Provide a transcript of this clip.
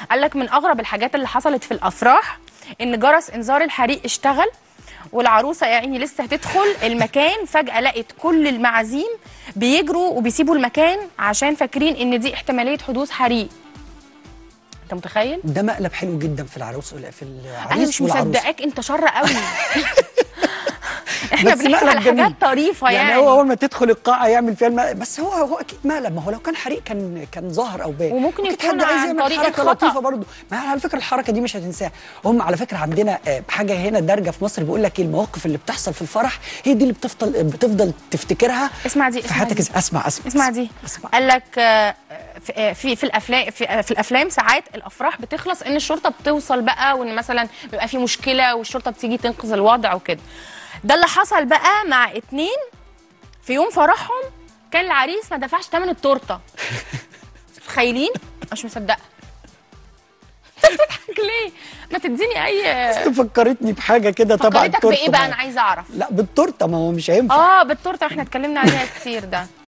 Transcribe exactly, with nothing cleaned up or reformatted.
قال لك من اغرب الحاجات اللي حصلت في الافراح ان جرس انذار الحريق اشتغل، والعروسه يا عيني لسه هتدخل المكان فجاه لقت كل المعازيم بيجروا وبيسيبوا المكان عشان فاكرين ان دي احتماليه حدوث حريق. انت متخيل؟ ده مقلب حلو جدا في العروس في العريس انا مش مصدقاك، انت شر قوي. احنا بنحكي على حاجات طريفه يعني. يعني هو اول ما تدخل القاعه يعمل فيها المقلب، بس هو هو اكيد مقلب، ما هو لو كان حريق كان كان ظاهر او بان، وممكن يكون حد عايز يعمل طريقه حركه خطأ. لطيفه برضه. ما على فكره الحركه دي مش هتنساها. هم على فكره عندنا حاجه هنا دارجه في مصر، بيقول لك المواقف اللي بتحصل في الفرح هي دي اللي بتفضل بتفضل تفتكرها. اسمع دي في حياتك. اسمع اسمع اسمع دي. اسمع. قال لك في في في الافلام في, في الافلام ساعات الافراح بتخلص ان الشرطه بتوصل بقى، وان مثلا بيبقى في مشكله والشرطه بتيجي تنقذ الوضع وكده. ده اللي حصل بقى مع اتنين في يوم فرحهم، كان العريس ما دفعش ثمن التورته. متخيلين؟ مش مصدقه. انت بتضحك ليه؟ ما تديني اي. انت فكرتني بحاجه كده تبع التورته. فكرتك بايه بقى؟ انا عايزه اعرف. لا بالتورته، ما هو مش هينفع. اه بالتورته، احنا اتكلمنا عليها كتير ده.